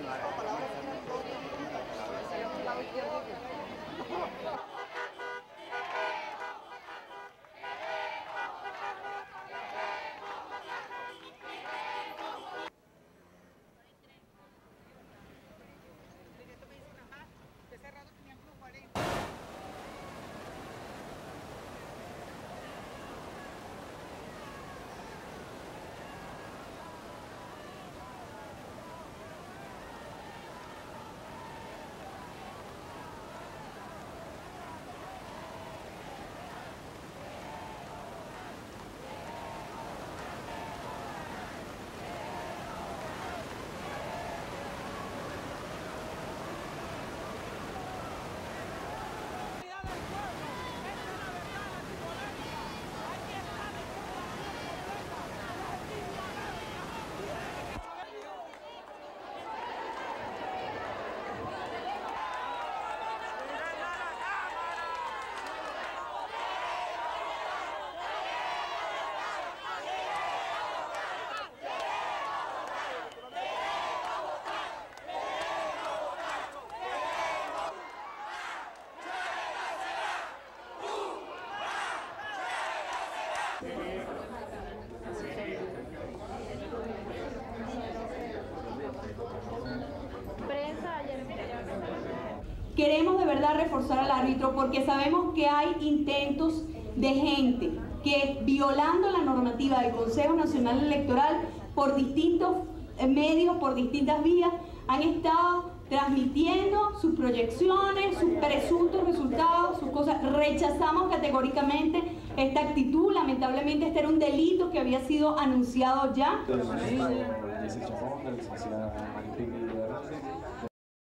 Queremos de verdad reforzar al árbitro porque sabemos que hay intentos de gente que, violando la normativa del Consejo Nacional Electoral, por distintos medios, por distintas vías, han estado transmitiendo sus proyecciones, sus presuntos resultados, sus cosas. Rechazamos categóricamente esta actitud. Lamentablemente este era un delito que había sido anunciado ya.